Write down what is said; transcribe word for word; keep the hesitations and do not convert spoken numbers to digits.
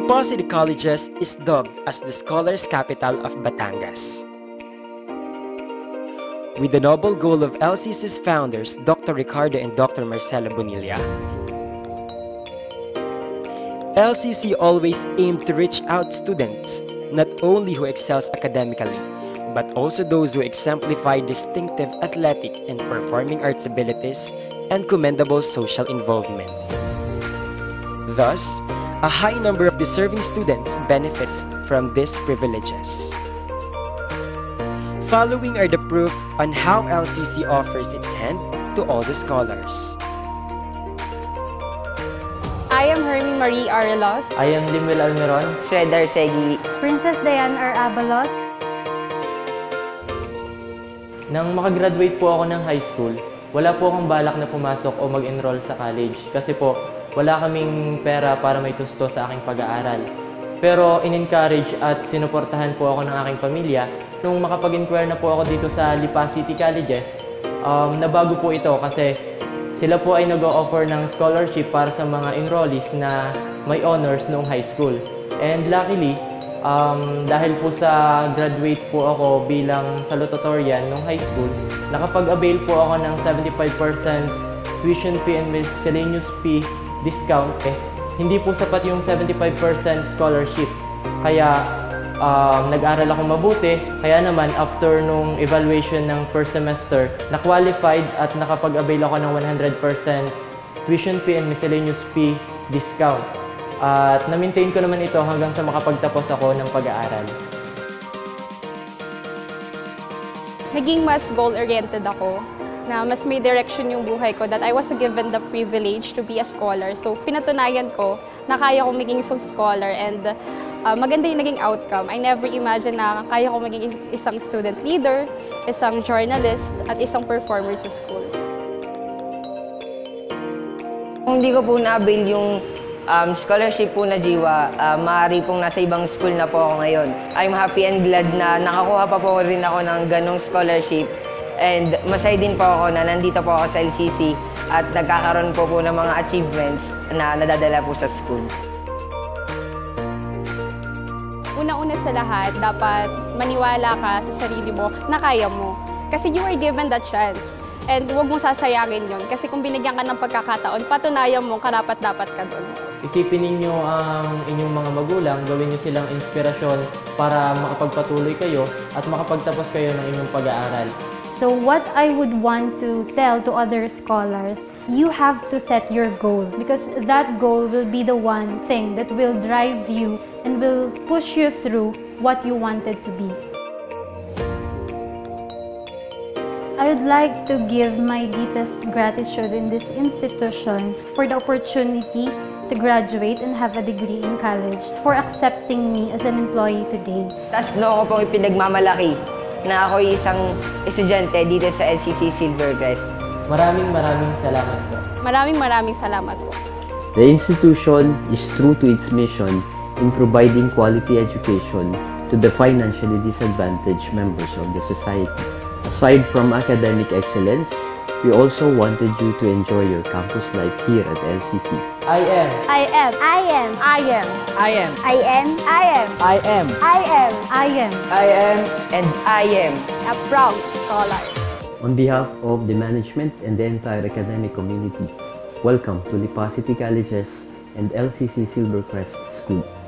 Lipa City Colleges is dubbed as the Scholars Capital of Batangas. With the noble goal of L C C's founders, Doctor Ricardo and Doctor Marcelo Bonilla, L C C always aimed to reach out students, not only who excels academically, but also those who exemplify distinctive athletic and performing arts abilities and commendable social involvement. Thus, a high number of deserving students benefits from these privileges. Following are the proof on how L C C offers its hand to all the scholars. I am Hermie Marie Arelos. I am Limuel Almeron. Shredder Segi. Princess Diane R. Abalos. Nang makagraduate po ako ng high school, wala po akong balak na pumasok o mag-enroll sa college kasi po wala kaming pera para may tusto sa aking pag-aaral. Pero in-encourage at sinuportahan po ako ng aking pamilya. Nung makapag-inquire na po ako dito sa Lipa City Colleges, um, nabago po ito kasi sila po ay nag-o-offer ng scholarship para sa mga enrollees na may honors noong high school. And luckily, um, dahil po sa graduate po ako bilang salutatorian noong high school, nakapag-avail po ako ng seventy-five percent tuition fee and miscellaneous fee discount. Eh, hindi po sapat yung seventy-five percent scholarship. Kaya um, nag-aral ako mabuti. Kaya naman after nung evaluation ng first semester, na-qualified at nakapag-avail ako ng one hundred percent tuition fee and miscellaneous fee discount. At na-maintain ko naman ito hanggang sa makapagtapos ako ng pag-aaral. Naging mas goal-oriented ako, na mas may direction yung buhay ko, that I was given the privilege to be a scholar. So pinatunayan ko na kaya kong maging isang scholar and uh, maganda yung naging outcome. I never imagined na kaya kong maging isang student leader, isang journalist, at isang performer sa school. Kung hindi ko po na-avail yung um, scholarship po na Jiwa, uh, maaari pong nasa ibang school na po ako ngayon. I'm happy and glad na nakakuha pa po rin ako ng ganong scholarship. And masaya din po ako na nandito po ako sa L C C at nagkakaroon po po ng mga achievements na nadadala po sa school. Una-una sa lahat, dapat maniwala ka sa sarili mo na kaya mo. Kasi you were given that chance. And huwag mo sasayangin yun. Kasi kung binigyan ka ng pagkakataon, patunayan mo karapat-dapat ka doon. Isipin ninyo ang inyong mga magulang, gawin niyo silang inspirasyon para makapagpatuloy kayo at makapagtapos kayo ng inyong pag-aaral. So what I would want to tell to other scholars, you have to set your goal because that goal will be the one thing that will drive you and will push you through what you wanted to be. I would like to give my deepest gratitude in this institution for the opportunity to graduate and have a degree in college, for accepting me as an employee today. Tas no ko pong ipinagmamalaki na ako isang estudyante dito sa L C C Silvercrest. Maraming maraming salamat po. Maraming maraming salamat po. The institution is true to its mission in providing quality education to the financially disadvantaged members of the society. Aside from academic excellence, we also wanted you to enjoy your campus life here at L C C. I am. I am. I am. I am. I am. I am. I am. I am. I am. I am. I am and I am A proud scholar. On behalf of the management and the entire academic community, welcome to Lipa City Colleges and L C C Silvercrest School.